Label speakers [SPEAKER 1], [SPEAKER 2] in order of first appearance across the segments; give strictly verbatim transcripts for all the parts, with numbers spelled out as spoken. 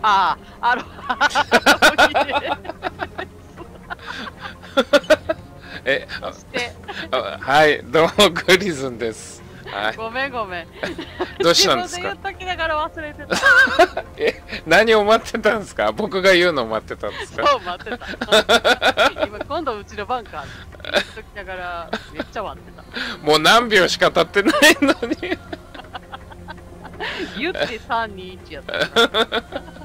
[SPEAKER 1] ああ、あの、
[SPEAKER 2] え、
[SPEAKER 1] そして
[SPEAKER 2] あはい、どうもグリズンです。はい。
[SPEAKER 1] ごめんごめん。
[SPEAKER 2] どうしたんですか？
[SPEAKER 1] 自分で言っときながら忘れてた。
[SPEAKER 2] え、何を待ってたんですか？僕が言うのを待ってたんですか？
[SPEAKER 1] そう、待ってた。今、今度うちのバンカーで言っときながら、めっちゃ待ってた。
[SPEAKER 2] もう何秒しか経ってないのに。
[SPEAKER 1] 言ってさん、に、いちやったから。
[SPEAKER 2] い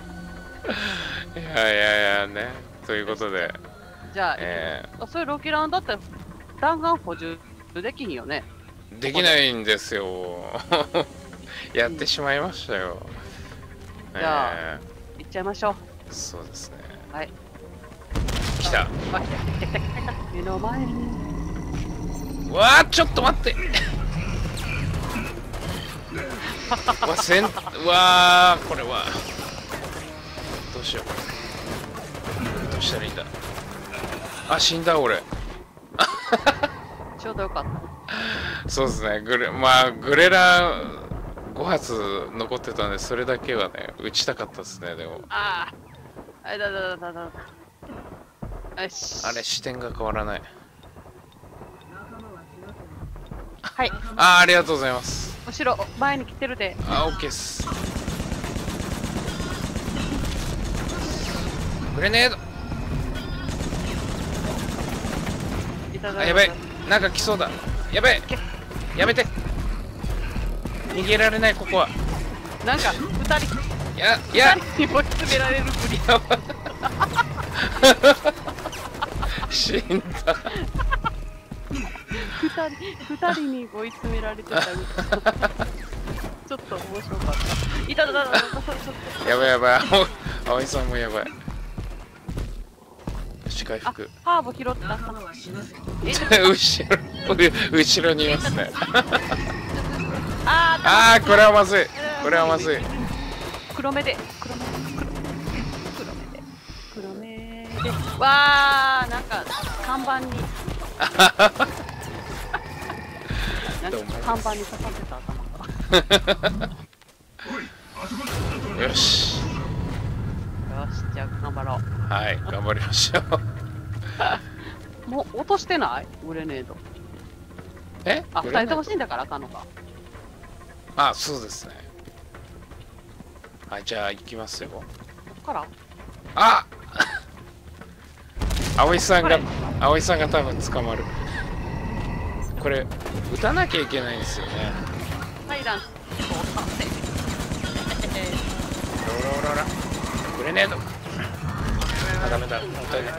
[SPEAKER 2] やいやいやね。ということで。
[SPEAKER 1] じゃあ、
[SPEAKER 2] え
[SPEAKER 1] あそういうロキランだったら弾丸補充できひんよね。
[SPEAKER 2] ー、できないんですよ。やってしまいましたよ。
[SPEAKER 1] じゃあ
[SPEAKER 2] え
[SPEAKER 1] 行っちゃいましょう。
[SPEAKER 2] ー、そうですね。
[SPEAKER 1] はい。
[SPEAKER 2] 来た。
[SPEAKER 1] あ、来た来た来た来た来た。目の前に。
[SPEAKER 2] うわー、ちょっと待って。うわ、せん、うわー、これは。どうしよう。どうしたらいいんだ。あ、死んだ俺。
[SPEAKER 1] ちょうどよかった。
[SPEAKER 2] そうですね。グレ、まあ、グレラご発残ってたんで、それだけはね、打ちたかったですね、でも。
[SPEAKER 1] ああ。あれだだだだだだ。よし。
[SPEAKER 2] あれ、視点が変わらない。
[SPEAKER 1] はい。
[SPEAKER 2] あー、ありがとうございます。
[SPEAKER 1] 後ろ、前に来てるで。
[SPEAKER 2] あ、オッケーっす。グレネード。あ、やばい。なんか来そうだ。やばい。やめて。逃げられない、ここは。
[SPEAKER 1] なんか、二人、
[SPEAKER 2] いや、いや。
[SPEAKER 1] 二人に追い詰められるふり。
[SPEAKER 2] 死んだ。
[SPEAKER 1] 二人、二人に追い詰められてた。ちょっと面白かった。いただだだだだ。
[SPEAKER 2] やばいやばい。葵さんもやばい。回復。
[SPEAKER 1] ハーブ拾った。
[SPEAKER 2] 後ろ、後ろにいますね。
[SPEAKER 1] あ
[SPEAKER 2] ああ、これはまずい。これはまずい。
[SPEAKER 1] 黒目で、黒目で、黒目で、黒目で。わあ、なんか看板に。なんか看板に刺さってた頭が。
[SPEAKER 2] よし。
[SPEAKER 1] よし、じゃあ頑張ろう。
[SPEAKER 2] はい、頑張りましょう。
[SPEAKER 1] もう落としてないグレネード。
[SPEAKER 2] え
[SPEAKER 1] あ、二人とも死んだからあかんのか。
[SPEAKER 2] あ、そうですね。はい、じゃあ行きますよ。こ
[SPEAKER 1] っから
[SPEAKER 2] あ葵さんが、葵さんが多分捕まる。これ、撃たなきゃいけないんですよね。
[SPEAKER 1] サイランス。
[SPEAKER 2] ロロロラ。グレネード。あ、ダメだ。もったいない。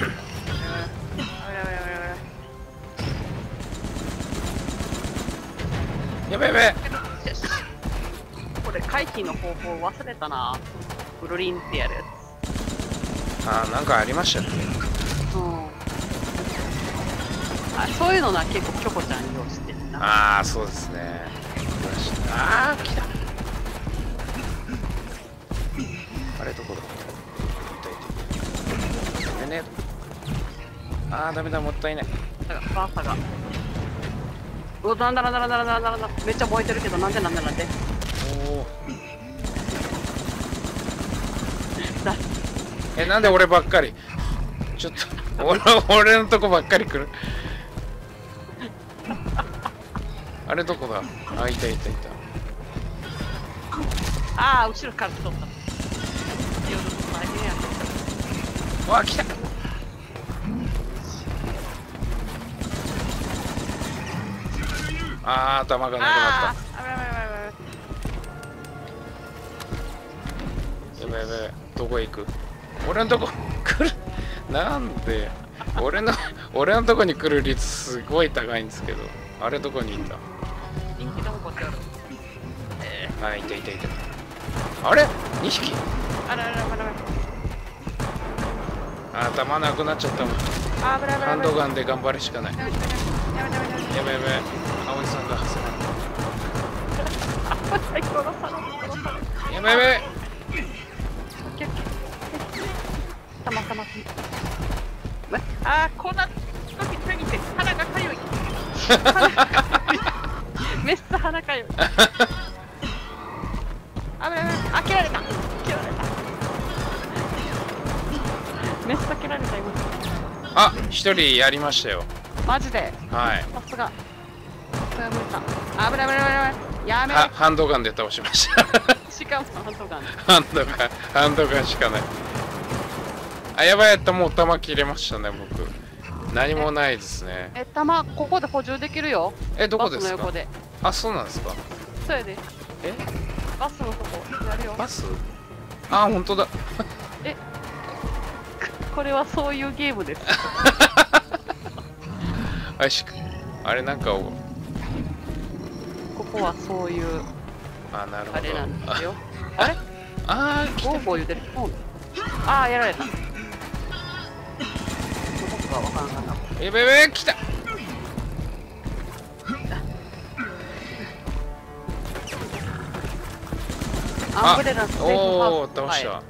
[SPEAKER 2] やべやべ。
[SPEAKER 1] これ回避の方法忘れたな。ブルリンってやるや
[SPEAKER 2] つ。あー、なんかありましたね。
[SPEAKER 1] うん。あ、そういうのな、結構チョコちゃん用してるな。
[SPEAKER 2] ああ、そうですね。ああ、来た。あれどこだ。ね、ああ、ダメだ、もったいない。
[SPEAKER 1] だからバーサが。うわ、なんだなんだなんだなんだなんだ、めっちゃ燃えてるけど、なんでなんでなんで。
[SPEAKER 2] おお。え、なんで俺ばっかり。ちょっと、俺、俺のとこばっかり来る。あれどこだ。あ、いたいたいた。
[SPEAKER 1] ああ、後ろから来とった。大変や。
[SPEAKER 2] わあ、来た。ああ、頭がなくなった。
[SPEAKER 1] ああ、
[SPEAKER 2] やばいやばいやばい。やばいやばい。どこへ行く？俺のとこ来る。なんで俺の俺のとこに来る率すごい高いんですけど。あれどこにいた？
[SPEAKER 1] 人気のこっちある。
[SPEAKER 2] えー、あ、いたいたいた。あれ？にひき。
[SPEAKER 1] あららららら。
[SPEAKER 2] あ、頭なくなっちゃったもん。
[SPEAKER 1] あ、危ない危ない。
[SPEAKER 2] ハンドガンで頑張るしかない。や
[SPEAKER 1] やめやめやめ
[SPEAKER 2] べやべ。葵さんが走
[SPEAKER 1] らない。殺さない殺さない。
[SPEAKER 2] やべやべ。
[SPEAKER 1] たまたま。あー、こんな時過ぎて鼻がかゆい。鼻がかゆい。めっちゃ鼻かゆい。あ、危ない危ない。あ、切られた。切られた。 メス避けられた今。
[SPEAKER 2] あ、一人やりましたよ。
[SPEAKER 1] マジで。
[SPEAKER 2] はい。
[SPEAKER 1] さすが。さすが無理だ。あぶない危ない危ない危ない。やめ
[SPEAKER 2] はハンドガンで倒しました。
[SPEAKER 1] しかもハンドガン。
[SPEAKER 2] ハンドガン、ハンドガンしかない。あ、やばいやった、もう弾切れましたね、僕。何もないですね。
[SPEAKER 1] え、弾ここで補充できるよ。
[SPEAKER 2] え、どこですか？
[SPEAKER 1] バスの横で。
[SPEAKER 2] あ、そうなんですか。
[SPEAKER 1] そうやで。
[SPEAKER 2] え、
[SPEAKER 1] バスのとこやるよ。
[SPEAKER 2] バス？あ、本当だ。
[SPEAKER 1] え、これはそういうゲームです。
[SPEAKER 2] あしあれなんかを、
[SPEAKER 1] ここはそういう
[SPEAKER 2] あ、なるほど。
[SPEAKER 1] あれなんですよ。あれ？
[SPEAKER 2] あー、来
[SPEAKER 1] ボーボー言うてる。ああ、やられた。どこかわからんかった。
[SPEAKER 2] た。えべべ、来た。
[SPEAKER 1] アンブレラのセーフハ
[SPEAKER 2] おー、
[SPEAKER 1] ウス。
[SPEAKER 2] 倒した。
[SPEAKER 1] はい。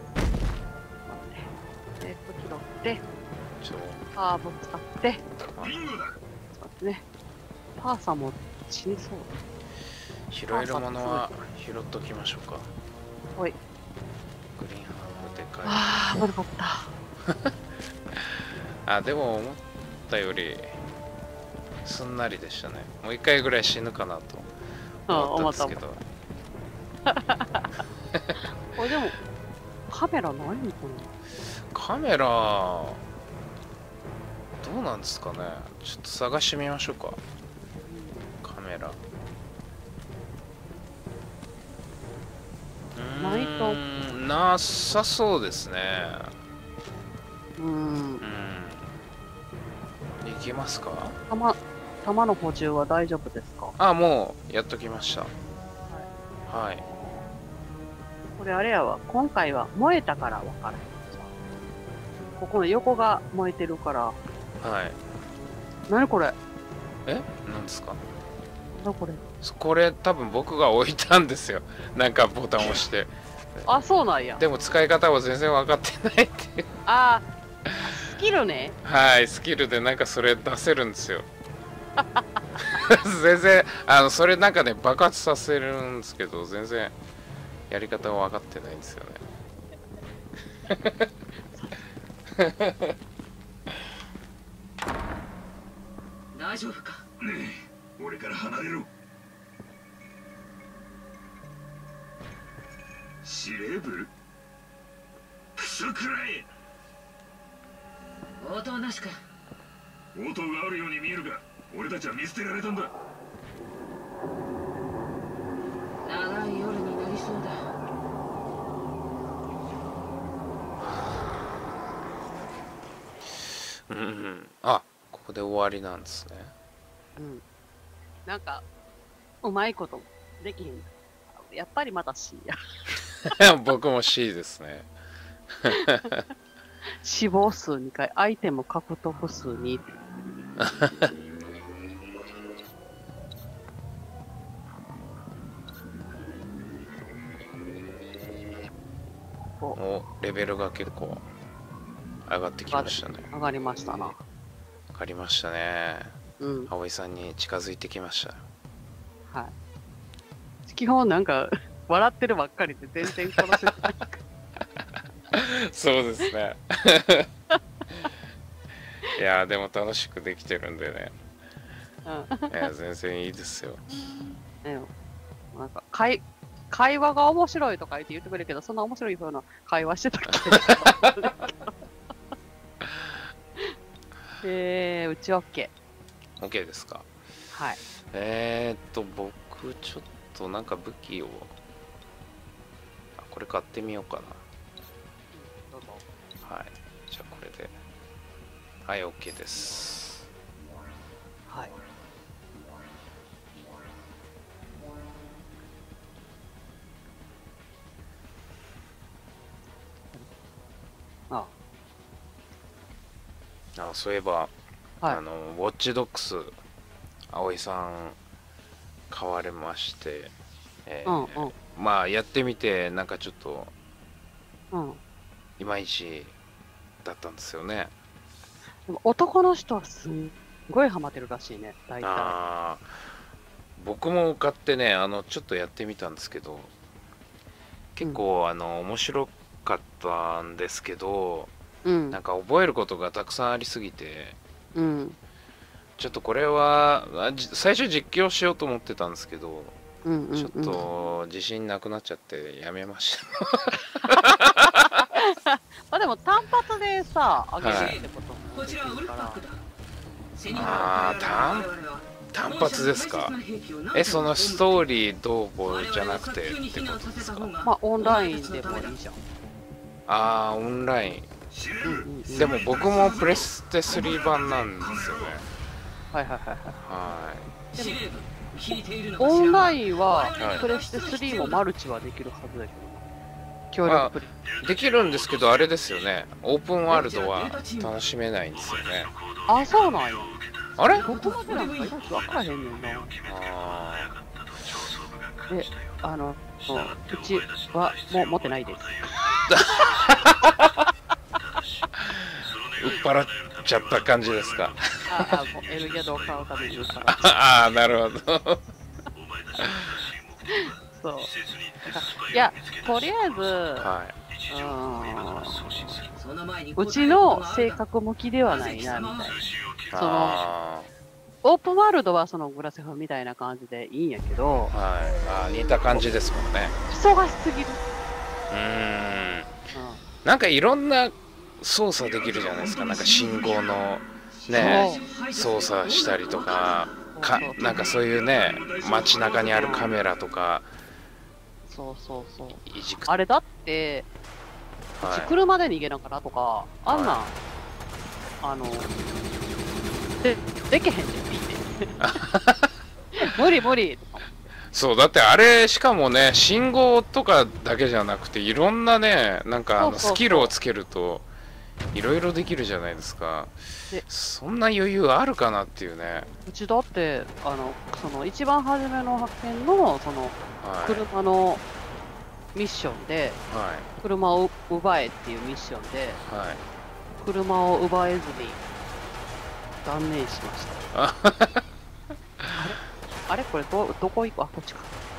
[SPEAKER 1] えっと、拾って、
[SPEAKER 2] ちょ
[SPEAKER 1] ハーブ使って、そうですね。パーさんも死にそう。
[SPEAKER 2] 拾えるものは拾っときましょうか。
[SPEAKER 1] おい。
[SPEAKER 2] グリーンハーブでかい。
[SPEAKER 1] ああ、危なかった。
[SPEAKER 2] あ、でも思ったよりすんなりでしたね。もう一回ぐらい死ぬかなと思ったんですけど。
[SPEAKER 1] これでも、カメラないのかな？
[SPEAKER 2] カメラどうなんですかね。ちょっと探してみましょうか。カメラ
[SPEAKER 1] ないと
[SPEAKER 2] なさそうですね。
[SPEAKER 1] うん。
[SPEAKER 2] うん。いけますか？
[SPEAKER 1] 弾、弾の補充は大丈夫ですか？
[SPEAKER 2] あ、もうやっときました。はい。
[SPEAKER 1] これあれやわ。今回は燃えたから分からへん。ここの横が燃えてるから。
[SPEAKER 2] はい。
[SPEAKER 1] 何これ？
[SPEAKER 2] え、なんですか？
[SPEAKER 1] なんだこれ？
[SPEAKER 2] これ多分僕が置いたんですよ。なんかボタンを押して。
[SPEAKER 1] あ、そうなんや。
[SPEAKER 2] でも使い方は全然分かってないっていう。
[SPEAKER 1] ああ、スキルね。
[SPEAKER 2] はい、スキルでなんかそれ出せるんですよ。全然あのそれなんかね爆発させるんですけど、全然やり方は分かってないんですよね。
[SPEAKER 3] 大丈夫か？ねえ、俺から離れろ。司令部？クソくらえ。
[SPEAKER 4] 応答なしか。
[SPEAKER 3] 応答があるように見えるが、俺たちは見捨てられたんだ。
[SPEAKER 4] 長い夜になりそうだ。
[SPEAKER 2] うんうん、あ、ここで終わりなんですね。
[SPEAKER 1] うん。なんか、うまいことできへん。やっぱりまた C や。
[SPEAKER 2] 僕も C ですね。
[SPEAKER 1] 死亡数にかい、アイテム獲得数に。
[SPEAKER 2] お、レベルが結構上がってきましたね。
[SPEAKER 1] 上がりましたな。
[SPEAKER 2] 上がりましたね。
[SPEAKER 1] うん。
[SPEAKER 2] 葵さんに近づいてきました。
[SPEAKER 1] はい。基本なんか、笑ってるばっかりで全然殺せない。
[SPEAKER 2] そうですね。いやでも楽しくできてるんでね。
[SPEAKER 1] うん。
[SPEAKER 2] いや全然いいですよ。
[SPEAKER 1] ね、なんか会会話が面白いとか言って言ってくれるけど、そんな面白い風な会話してたっけ？えー、うち OK。
[SPEAKER 2] OK ですか。
[SPEAKER 1] はい。
[SPEAKER 2] えー、っと僕ちょっとなんか武器をあこれ買ってみようかな。
[SPEAKER 1] どうぞ。
[SPEAKER 2] はい。じゃあこれではい OK です。
[SPEAKER 1] はい。あ
[SPEAKER 2] あそういえば、
[SPEAKER 1] はい、
[SPEAKER 2] あのウォッチドックス葵さん買われまして、えー
[SPEAKER 1] うんうん、
[SPEAKER 2] まあやってみてなんかちょっと、
[SPEAKER 1] うん、
[SPEAKER 2] いまいちだったんですよね。
[SPEAKER 1] でも男の人はすんごいハマってるらしいね、大体。
[SPEAKER 2] あ僕も買ってねあのちょっとやってみたんですけど結構、うん、あの面白かったんですけど
[SPEAKER 1] うん
[SPEAKER 2] なんか覚えることがたくさんありすぎて、
[SPEAKER 1] うん
[SPEAKER 2] ちょっとこれはあじ最初実況しようと思ってたんですけど、
[SPEAKER 1] うんうん
[SPEAKER 2] ちょっと自信なくなっちゃってやめました
[SPEAKER 1] まあでも単発でさあげる
[SPEAKER 2] はい
[SPEAKER 1] ってことも
[SPEAKER 3] こちらはウルフパックだ。
[SPEAKER 2] あー単単発ですか。えそのストーリーどうこうじゃなくてってことですか。
[SPEAKER 1] まあオンラインでもいいじゃん。
[SPEAKER 2] あーオンライン
[SPEAKER 1] うんうん
[SPEAKER 2] でも僕もプレステスリー版なんですよね。
[SPEAKER 1] はいはいはいはい。
[SPEAKER 2] はい
[SPEAKER 1] オンラインは
[SPEAKER 2] はい
[SPEAKER 1] プレステスリーもマルチはできるはずだけど、協力プレイ。
[SPEAKER 2] できるんですけどあれですよね、オープンワールドは楽しめないんですよね。
[SPEAKER 1] あ、そうなんや。
[SPEAKER 2] あれ
[SPEAKER 1] どこまでなんかいまいち分からへんねんな。
[SPEAKER 2] あ
[SPEAKER 1] で、あの、もううちはもう持ってないです。
[SPEAKER 2] ー売っ払っちゃった感じですか。
[SPEAKER 1] ああ、もうエルギャドを買うために言うから。
[SPEAKER 2] ああなるほど
[SPEAKER 1] そう。いや、とりあえず、
[SPEAKER 2] はい
[SPEAKER 1] うん、うちの性格向きではないな、みたいな。その、
[SPEAKER 2] あ
[SPEAKER 1] オープンワールドはそのグラセフみたいな感じでいいんやけど、
[SPEAKER 2] ーはいあー似た感じですもんね。
[SPEAKER 1] 忙しすぎる。
[SPEAKER 2] うーん
[SPEAKER 1] うん
[SPEAKER 2] なんかいろんな操作できるじゃないですか。なんか信号のね操作したりとかかなんかそういうね街中にあるカメラとか
[SPEAKER 1] そうそうそう。
[SPEAKER 2] いじく
[SPEAKER 1] あれだって、うち
[SPEAKER 2] はい
[SPEAKER 1] 車で逃げながらとか、あんなん、
[SPEAKER 2] は
[SPEAKER 1] あの、で、でけへんねん、見て。無理無理とか。
[SPEAKER 2] そうだってあれしかもね信号とかだけじゃなくていろんなねなんかあの
[SPEAKER 1] そうそうそう
[SPEAKER 2] スキルをつけるといろいろできるじゃないですか。
[SPEAKER 1] で
[SPEAKER 2] そんな余裕あるかなっていうね。
[SPEAKER 1] うちだって、あの、その一番初めの発見の、その、
[SPEAKER 2] はい
[SPEAKER 1] 車のミッションで、
[SPEAKER 2] は
[SPEAKER 1] 車を奪えっていうミッションで、
[SPEAKER 2] いはい
[SPEAKER 1] 車を奪えずに断念しました。
[SPEAKER 2] あ
[SPEAKER 1] あれあれこれど、どこ行くあ、こっちか。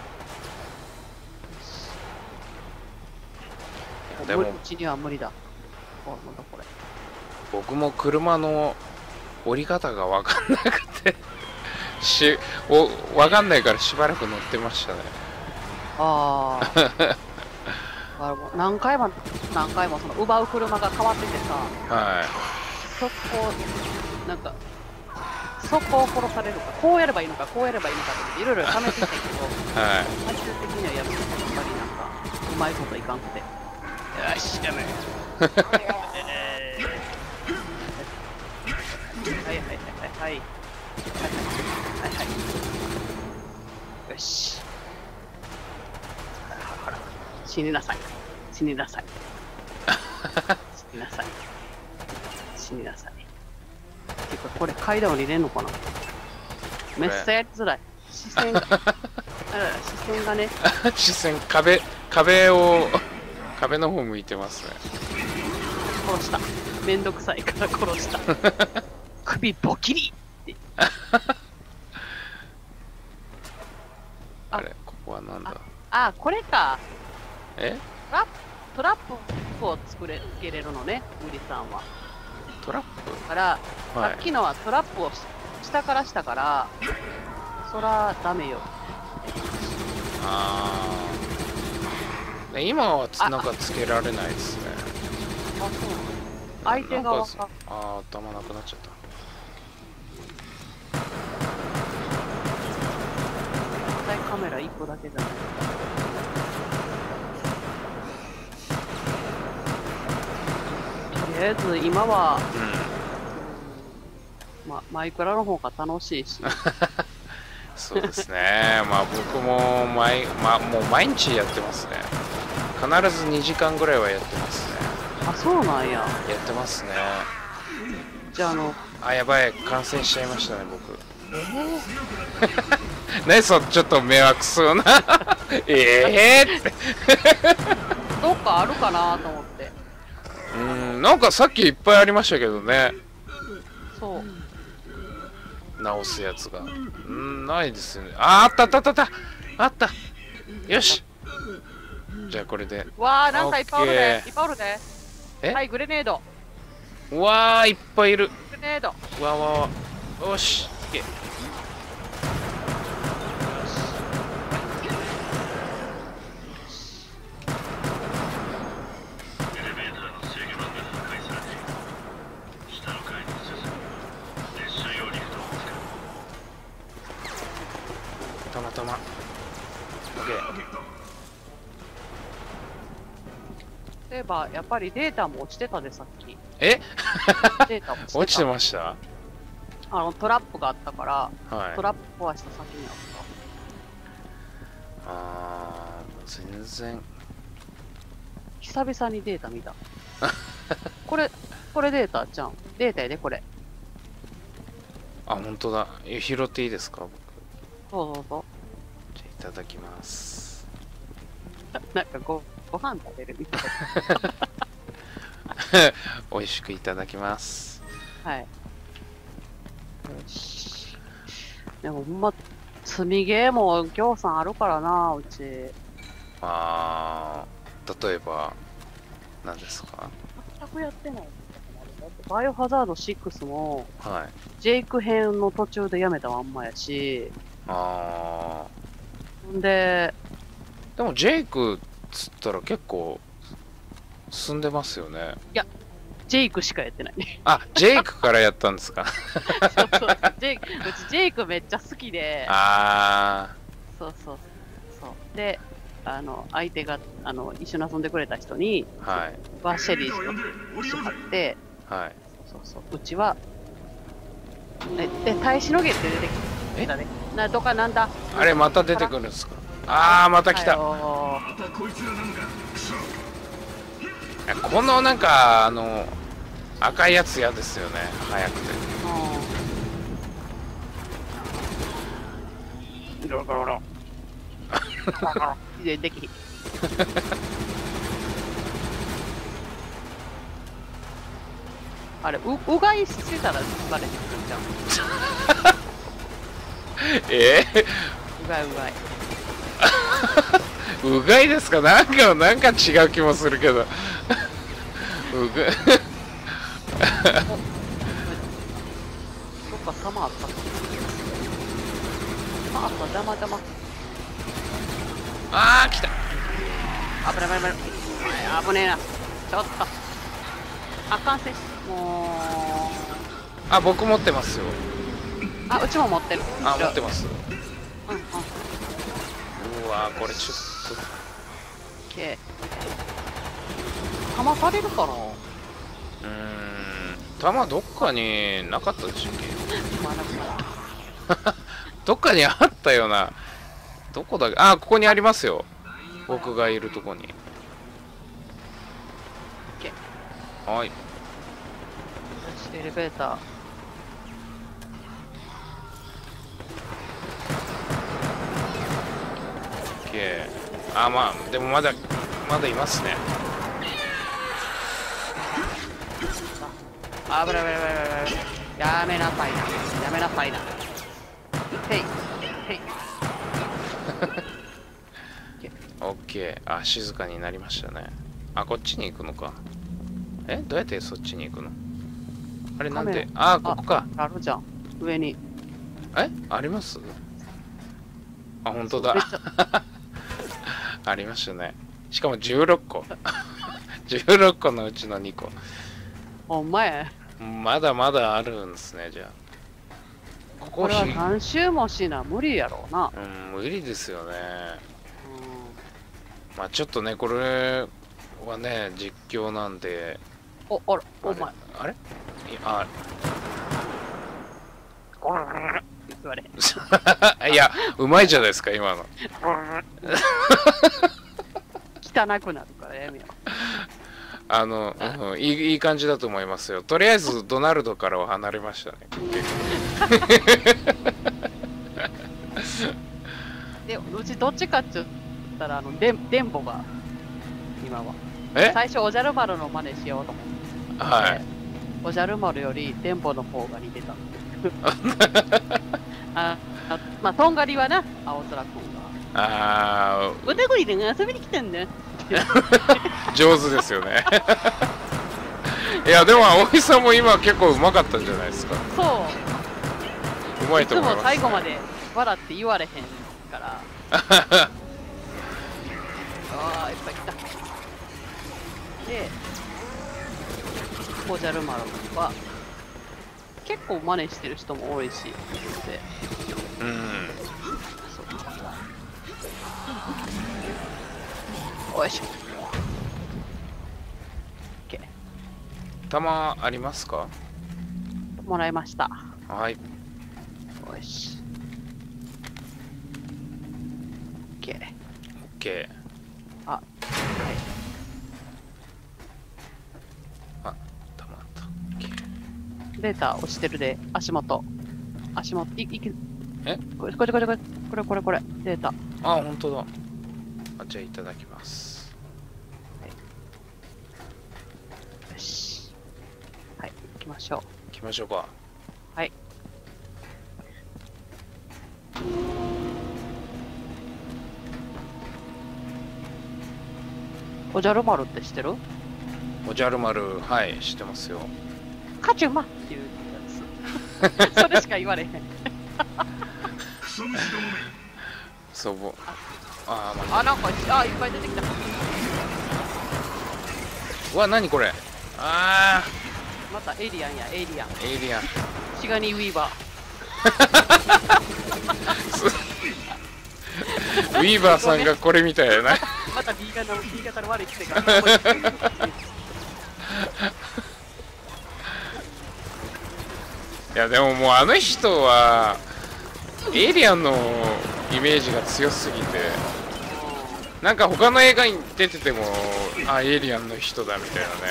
[SPEAKER 2] いやでも
[SPEAKER 1] うちには無理だ。あ、なんだこれ。
[SPEAKER 2] 僕も車の降り方が分かんなくてしお分かんないからしばらく乗ってましたね。
[SPEAKER 1] あーあの何回も何回もその奪う車が変わっててさ、
[SPEAKER 2] はい
[SPEAKER 1] そこなんかそこを殺されるかこうやればいいのかこうやればいいのかっていろいろ試してきたけど
[SPEAKER 2] はい
[SPEAKER 1] 最終的にはやっぱりなんかうまいこといかんくて、よしやめはいはいはいはいはいはいはいはいよしほら死になさい死になさい死になさい死になさいてかこれ階段降りれんのかな。めっちゃやりづらい視線があらら視線がね
[SPEAKER 2] 視線壁壁を壁の方向いてますね。
[SPEAKER 1] 殺しためんどくさいから殺した首ボキリって
[SPEAKER 2] あれここはなんだ。
[SPEAKER 1] あこれか
[SPEAKER 2] え
[SPEAKER 1] トラップトラップを作れつけれるのねウリさんは。
[SPEAKER 2] トラッ
[SPEAKER 1] だから、
[SPEAKER 2] プはい
[SPEAKER 1] さっきのはトラップをし下からしたからそらダメよ。
[SPEAKER 2] ああ今はつなんかつけられないですね。
[SPEAKER 1] あそうなの相手側
[SPEAKER 2] なんか
[SPEAKER 1] が
[SPEAKER 2] あー頭なくなっちゃった。
[SPEAKER 1] 絶対カメラいっこだけじゃない。とりあえず今は、ま、マイクラの方が楽しいし
[SPEAKER 2] そうですね。まあ僕も毎、まあ、もう毎日やってますね。必ずにじかんぐらいはやってますね。
[SPEAKER 1] あそうなんや。
[SPEAKER 2] やってますね。
[SPEAKER 1] じゃああの
[SPEAKER 2] あやばい感染しちゃいましたね僕。
[SPEAKER 1] えー、
[SPEAKER 2] ねそちょっと迷惑そうなええって
[SPEAKER 1] どっかあるかなと思って。
[SPEAKER 2] うんなんかさっきいっぱいありましたけどね
[SPEAKER 1] そう
[SPEAKER 2] 直すやつがうんないですよね。ああったあったあったあったあったよしじゃあこれで
[SPEAKER 1] わあなんかいっぱいおる
[SPEAKER 2] オッケー
[SPEAKER 1] ねいっぱいおるね。
[SPEAKER 2] え
[SPEAKER 1] はいグレネード
[SPEAKER 2] うわーいっぱいいる。
[SPEAKER 1] グレード。
[SPEAKER 2] わわわ。よし、いけ。たまたま。オッケー。
[SPEAKER 1] 例えば、やっぱりデータも落ちてたで、さっき。
[SPEAKER 2] え
[SPEAKER 1] データ落ちてた。
[SPEAKER 2] 落ちてました。
[SPEAKER 1] あの、トラップがあったから、
[SPEAKER 2] はい。
[SPEAKER 1] トラップ壊した先にあっ
[SPEAKER 2] あー、全然。
[SPEAKER 1] た。久々にデータ見た。これ、これデータじゃん。データやで、これ。
[SPEAKER 2] あ、本当だ。え拾っていいですか、僕。
[SPEAKER 1] そうそうそ
[SPEAKER 2] じゃあいただきます。
[SPEAKER 1] う。なんかご、ご飯食べるみたい
[SPEAKER 2] 美味しくいただきます。
[SPEAKER 1] な。はい。よし。でもほんま、積みゲーもぎょうさんあるからな、うち。
[SPEAKER 2] あー、例えば、何ですか？
[SPEAKER 1] 全くやってない。だってバイオハザードシックスも、
[SPEAKER 2] はい。
[SPEAKER 1] ジェイク編の途中でやめたまんまやし、
[SPEAKER 2] あ
[SPEAKER 1] んで、
[SPEAKER 2] ー、でもジェイクっつったら結構進んでますよね。
[SPEAKER 1] ジェイクしかやってないね。
[SPEAKER 2] あ、ジェイクからやったんですか？
[SPEAKER 1] そうそうジェイク、うちジェイクめっちゃ好きで、
[SPEAKER 2] あ
[SPEAKER 1] そうそうそう。で、あの、相手が、あの、一緒に遊んでくれた人に、
[SPEAKER 2] ー、はい。
[SPEAKER 1] はシェリーとしはって、
[SPEAKER 2] はい。
[SPEAKER 1] そうそうそう、うちは、え、で、耐えしのげって出てきたね。な、とかなんだ。
[SPEAKER 2] あれ、また出てくるんですか？あー、また来た。
[SPEAKER 1] は
[SPEAKER 2] いやこのなんか、あの、赤いやつ嫌ですよね。早くて。
[SPEAKER 1] ようん。ロロロロ。で、できひん。あれ、う、うがいしてたらバレてくるんじゃん。
[SPEAKER 2] え
[SPEAKER 1] うがいうがい。
[SPEAKER 2] ー、うがいですか？なんか、なんか違う気もするけど。うがい。
[SPEAKER 1] どっか弾あったっけ？あった、邪魔邪魔。
[SPEAKER 2] あー、来た。
[SPEAKER 1] 危ない危ない危ない。危ねえな。ちょっと。あ、完成し、もう。
[SPEAKER 2] あ、僕持ってますよ。
[SPEAKER 1] あ、うちも持ってる。
[SPEAKER 2] あ、持ってます。
[SPEAKER 1] うんうん。
[SPEAKER 2] うわー、これちょっと。
[SPEAKER 1] け。弾足りるかな？
[SPEAKER 2] うーん、弾どっかになかったでしたっけ？
[SPEAKER 1] まだまだ。
[SPEAKER 2] どっかにあったような。どこだっけ？あ、ここにありますよ。僕がいるとこに。はい。
[SPEAKER 1] よし、エレベーター。
[SPEAKER 2] オッケー。あ、まあ、でもまだ、まだいますね。
[SPEAKER 1] あ、危ない危ない危ない危ない。やめなさいな。やめなさいな。へい。へい。
[SPEAKER 2] オッケー。あ、静かになりましたね。あ、こっちに行くのか。え、どうやってそっちに行くの？あれなんで？あ、ここか。
[SPEAKER 1] あるじゃん。上に。
[SPEAKER 2] え、あります？あ、本当だ。ありましたね。しかもじゅうろっこ。じゅうろっこのうちのにこ。
[SPEAKER 1] ほんまや。
[SPEAKER 2] まだまだあるんですね、じゃあ。ここ
[SPEAKER 1] これは
[SPEAKER 2] ひ
[SPEAKER 1] 何周もしな無理やろうな。
[SPEAKER 2] うん、無理ですよね。
[SPEAKER 1] うん。
[SPEAKER 2] まあちょっとね、これはね、実況なんで。
[SPEAKER 1] お、あら、
[SPEAKER 2] あれ
[SPEAKER 1] お前。
[SPEAKER 2] あれいあ
[SPEAKER 1] 言われ。
[SPEAKER 2] いや、うまいじゃないですか、今の。
[SPEAKER 1] 汚くなるからやめよう。
[SPEAKER 2] あの、うん、いいいい感じだと思いますよ。とりあえずドナルドからは離れましたね。
[SPEAKER 1] で、うちどっちかって言ったら、あの、で電ボが、今は。
[SPEAKER 2] え
[SPEAKER 1] 最初、おじゃる丸の真似しようと思って。
[SPEAKER 2] はい。
[SPEAKER 1] おじゃる丸より電ボの方が似てた。ああまあ、とんがりはな、青空くんが。
[SPEAKER 2] あ
[SPEAKER 1] おたこりで遊びに来たんだ。
[SPEAKER 2] ー、上手ですよね。 いやでも葵さんも今結構うまかったんじゃないですか。
[SPEAKER 1] そう
[SPEAKER 2] うまい
[SPEAKER 1] いつも
[SPEAKER 2] と思います。
[SPEAKER 1] 最後まで笑って言われへんからああいっぱい来たでおじゃる丸は結構真似してる人も多いしで
[SPEAKER 2] うん
[SPEAKER 1] そうよいしょ OK
[SPEAKER 2] 弾ありますか？
[SPEAKER 1] もらいました。
[SPEAKER 2] はい。
[SPEAKER 1] よし OK
[SPEAKER 2] OK。
[SPEAKER 1] あはい
[SPEAKER 2] あ、弾あった。OK。
[SPEAKER 1] データ落ちてるで足元足元いいけ
[SPEAKER 2] え
[SPEAKER 1] これこれこれこれこれこれこれデータ
[SPEAKER 2] あ、本当だ。あ、じゃあいただきます。
[SPEAKER 1] よしはい行きましょう。
[SPEAKER 2] 行きましょうか。
[SPEAKER 1] はいおじゃる丸って知ってる？
[SPEAKER 2] おじゃる丸、はい、知ってますよ。
[SPEAKER 1] カチュマっていうやつそれしか言われへん
[SPEAKER 2] そうぼあー、まあ、
[SPEAKER 1] あなんかあいっぱい出てきた。
[SPEAKER 2] うわ、何これ。あ
[SPEAKER 1] またエイリアンやエイリアン
[SPEAKER 2] ーエイリアン。
[SPEAKER 1] シガニーウィーバ
[SPEAKER 2] ウィーバーさんがこれみたいやな。
[SPEAKER 1] ーまた B 型の B 型の悪い癖が
[SPEAKER 2] いやでももうあの人はエイリアンのイメージが強すぎて、なんか他の映画に出ててもあエイリアンの人だみたいなね、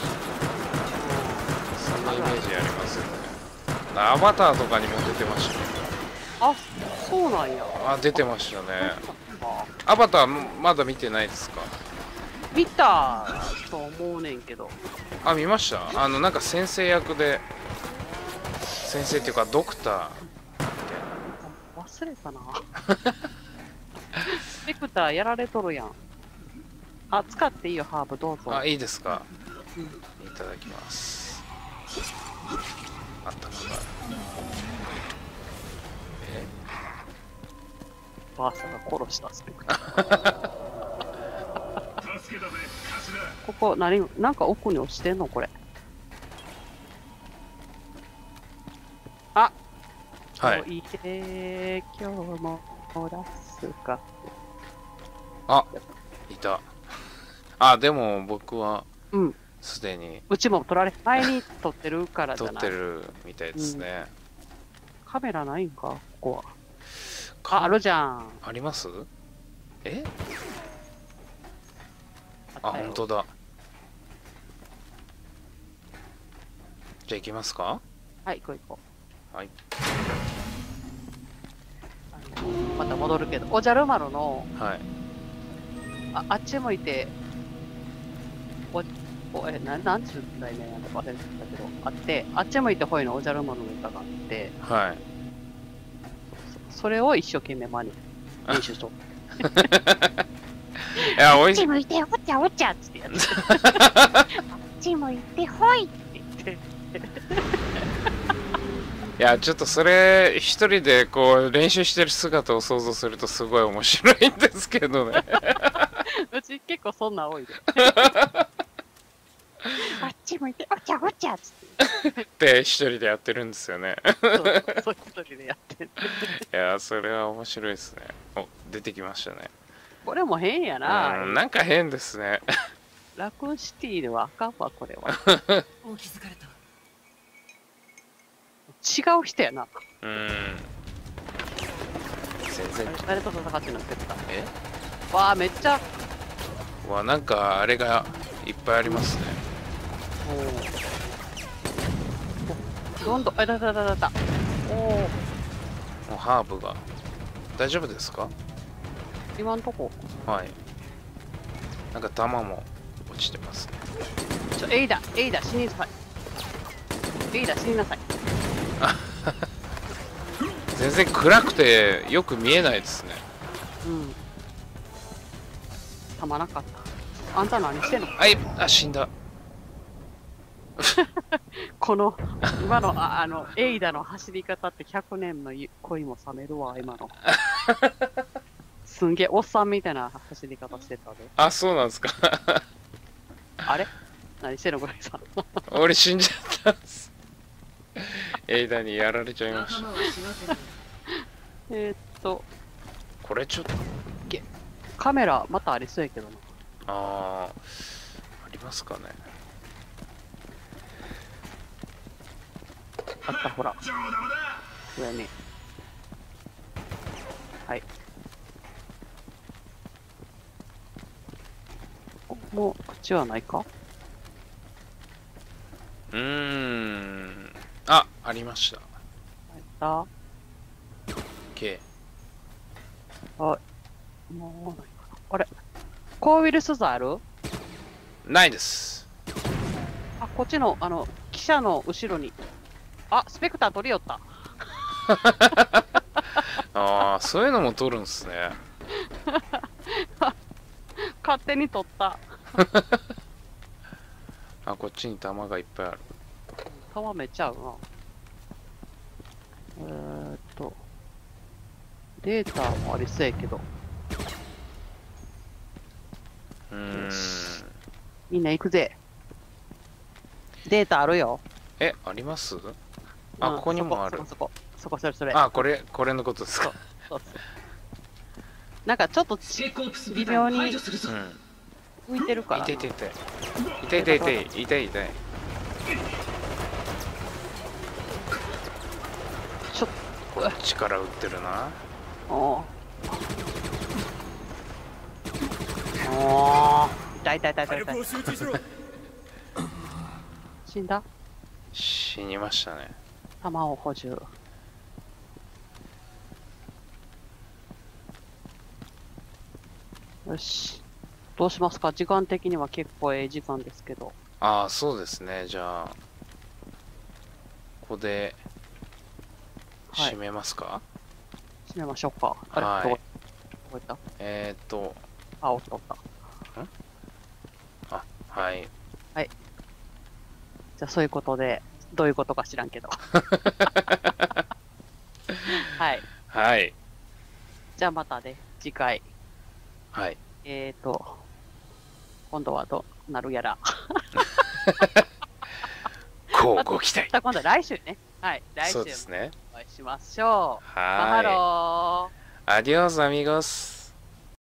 [SPEAKER 2] そんなイメージありますよね。アバターとかにも出てましたね。
[SPEAKER 1] あそうなんや。
[SPEAKER 2] あ出てましたね。アバターまだ見てないですか？
[SPEAKER 1] 見たと思うねんけど。
[SPEAKER 2] あ見ました。あのなんか先生役で、先生っていうかドクター
[SPEAKER 1] 忘れたなスペクターやられとるやん。あ使っていいよハーブどうぞ。
[SPEAKER 2] あいいですか、
[SPEAKER 1] うん、
[SPEAKER 2] いただきます。あったまだえ
[SPEAKER 1] バーサが殺したスペクターここ何なんか奥に落ちてんのこれ。あ
[SPEAKER 2] はい
[SPEAKER 1] いいえ今日も出すか。
[SPEAKER 2] あいた。あでも僕は
[SPEAKER 1] うん
[SPEAKER 2] すでに
[SPEAKER 1] うちも撮られ前に撮ってるからじ
[SPEAKER 2] 撮
[SPEAKER 1] ゃない
[SPEAKER 2] ってるみたいですね、
[SPEAKER 1] うん、カメラないんかここは。ああるじゃん。
[SPEAKER 2] あります。えあ
[SPEAKER 1] あったよ
[SPEAKER 2] 本当だ。じゃあ行きますか。
[SPEAKER 1] はい行こう行こう。
[SPEAKER 2] はい
[SPEAKER 1] あのまた戻るけどおじゃる丸の
[SPEAKER 2] はい
[SPEAKER 1] ああっち向いておおえななんちゅう題名なんだか忘れてたけどあってあっち向いてほいのおじゃる丸の歌があって
[SPEAKER 2] はい
[SPEAKER 1] そそれを一生懸命真似練習しとる
[SPEAKER 2] いやおいしい。
[SPEAKER 1] あっち向いてお茶お茶っつってやつあっち向いてほいって言って
[SPEAKER 2] いやちょっとそれ一人でこう練習してる姿を想像するとすごい面白いんですけどね
[SPEAKER 1] うち結構そんなん多いであっち向いてお茶お茶っつって
[SPEAKER 2] で一人でやってるんですよね
[SPEAKER 1] そうそう一人でやってる
[SPEAKER 2] いやそれは面白いですね。お出てきましたね。
[SPEAKER 1] これも変やな。
[SPEAKER 2] うんなんか変ですね
[SPEAKER 1] ラクーンシティではあかんわこれは
[SPEAKER 3] もう気づかれた。
[SPEAKER 1] 違う人やな。
[SPEAKER 2] うん全然
[SPEAKER 1] あれ誰と戦ってんのってた。
[SPEAKER 2] え
[SPEAKER 1] わあめっちゃ
[SPEAKER 2] わなんかあれがいっぱいありますね。
[SPEAKER 1] おおどんどんあだだだだだおお
[SPEAKER 2] もうハーブが大丈夫ですか？
[SPEAKER 1] 今んとこ
[SPEAKER 2] はいなんか弾も落ちてますね。
[SPEAKER 1] ちょエイダエイダ死になさいエイダ死になさい
[SPEAKER 2] 全然暗くてよく見えないですね。
[SPEAKER 1] うんたまらなかった。あんた何してんの。
[SPEAKER 2] はいあ死んだ。
[SPEAKER 1] この、今の、ああの、エイダの走り方ってひゃくねんの恋も冷めるわ、今の。すんげえ、おっさんみたいな走り方してたで。
[SPEAKER 2] あ、そうなんですか。
[SPEAKER 1] あれ何してんの、グライさん。
[SPEAKER 2] 俺死んじゃったんです。エイダにやられちゃいました。
[SPEAKER 1] えーっと、
[SPEAKER 2] これちょっと、
[SPEAKER 1] カメラまたありそうやけどな。
[SPEAKER 2] あー、ありますかね。
[SPEAKER 1] あった、ほら。上に。はい。もう、こっちはないか？
[SPEAKER 2] うーん。あ、ありました。
[SPEAKER 1] あっ
[SPEAKER 2] K。
[SPEAKER 1] た。あ、もうないかな。あれコーウィルスザある？
[SPEAKER 2] ないです。
[SPEAKER 1] あ、こっちの、あの、記者の後ろに。あ、スペクター取り寄った。
[SPEAKER 2] ああ、そういうのも撮るんすね。
[SPEAKER 1] 勝手に取った。
[SPEAKER 2] あ、こっちに弾がいっぱいある。
[SPEAKER 1] 弾めっちゃ合うな。えーっと、データもありそうやけど。
[SPEAKER 2] うーん。
[SPEAKER 1] みんな行くぜ。データあるよ。
[SPEAKER 2] え、あります？あ、
[SPEAKER 1] うん
[SPEAKER 2] ここにもある。
[SPEAKER 1] そこ、そこ、そこ、それ、それ。
[SPEAKER 2] あ、これ、これのことですか。
[SPEAKER 1] そうそう。なんかちょっとち
[SPEAKER 3] コープス部
[SPEAKER 1] 微妙に
[SPEAKER 3] 隊を排除するぞ。
[SPEAKER 2] うん。
[SPEAKER 1] 浮いてるからな。
[SPEAKER 2] 痛い痛い痛い。痛い痛い痛い痛い痛い。
[SPEAKER 1] ちょっと、
[SPEAKER 2] 力打ってるな。
[SPEAKER 1] おーおー痛い痛い痛い痛い痛い。死んだ？
[SPEAKER 2] 死にましたね。
[SPEAKER 1] 弾を補充。よし。どうしますか？時間的には結構ええ時間ですけど。
[SPEAKER 2] ああ、そうですね。じゃあ、ここで
[SPEAKER 1] はい
[SPEAKER 2] 締めますか？
[SPEAKER 1] 閉めましょうか。あれ、
[SPEAKER 2] はい
[SPEAKER 1] どこどこ行った？
[SPEAKER 2] えーっと、
[SPEAKER 1] あ、おったおった。
[SPEAKER 2] あ、はい。
[SPEAKER 1] じゃあそういうことで、どういうことか知らんけど。はい。
[SPEAKER 2] はい。
[SPEAKER 1] じゃあまたね、次回。
[SPEAKER 2] はい。
[SPEAKER 1] えーと、今度はどうなるやら。
[SPEAKER 2] こうご期待。
[SPEAKER 1] じゃあ今度は来週ね。はい。来週も
[SPEAKER 2] そうですね。
[SPEAKER 1] お会いしましょう。
[SPEAKER 2] は
[SPEAKER 1] マハロー。
[SPEAKER 2] ーい。アディオス、アミゴス。